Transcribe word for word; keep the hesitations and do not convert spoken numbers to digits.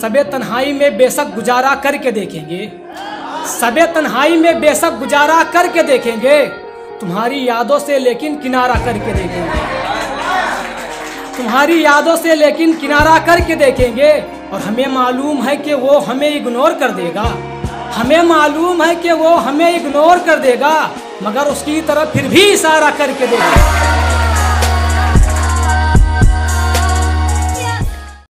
सबे तन्हाई में बेशक गुजारा करके देखेंगे, सबे तन्हाई में बेशक गुजारा करके देखेंगे, तुम्हारी यादों से लेकिन किनारा करके देखेंगे, तुम्हारी यादों से लेकिन किनारा करके देखेंगे। और हमें मालूम है कि वो हमें इग्नोर कर देगा, हमें मालूम है कि वो हमें इग्नोर कर देगा, मगर उसकी तरफ फिर भी इशारा करके देखेंगे।